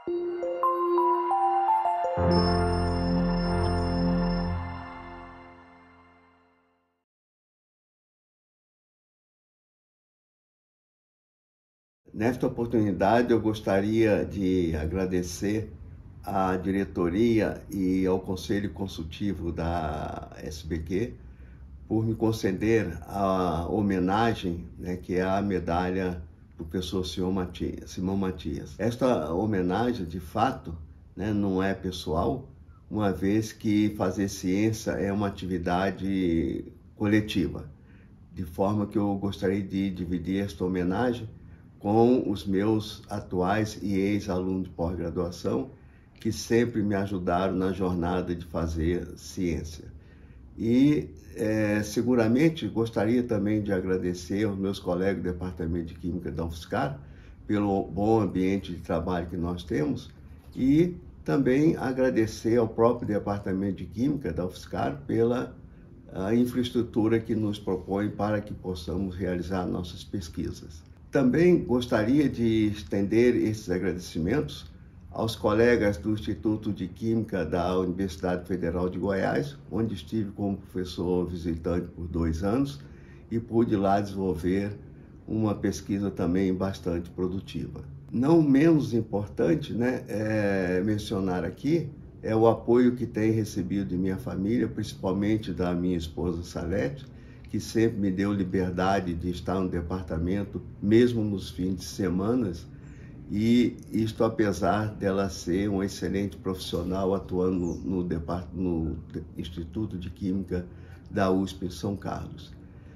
Nesta oportunidade, eu gostaria de agradecer à diretoria e ao Conselho Consultivo da SBQ por me conceder a homenagem, que é a medalha do professor Simão Matias. Esta homenagem, de fato, não é pessoal, uma vez que fazer ciência é uma atividade coletiva, de forma que eu gostaria de dividir esta homenagem com os meus atuais e ex-alunos de pós-graduação, que sempre me ajudaram na jornada de fazer ciência. E seguramente gostaria também de agradecer aos meus colegas do Departamento de Química da UFSCar pelo bom ambiente de trabalho que nós temos e também agradecer ao próprio Departamento de Química da UFSCar pela infraestrutura que nos propõe para que possamos realizar nossas pesquisas. Também gostaria de estender esses agradecimentos aos colegas do Instituto de Química da Universidade Federal de Goiás, onde estive como professor visitante por 2 anos e pude lá desenvolver uma pesquisa também bastante produtiva. Não menos importante, mencionar aqui é o apoio que tenho recebido de minha família, principalmente da minha esposa Salete, que sempre me deu liberdade de estar no departamento, mesmo nos fins de semana, e isto apesar dela ser um excelente profissional atuando no Instituto de Química da USP em São Carlos.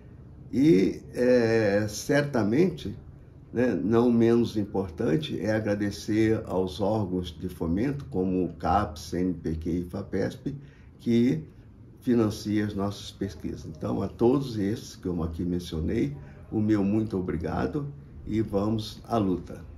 E certamente, não menos importante, é agradecer aos órgãos de fomento, como o CAPES, CNPq e FAPESP, que financia as nossas pesquisas. Então, a todos esses que eu aqui mencionei, o meu muito obrigado e vamos à luta.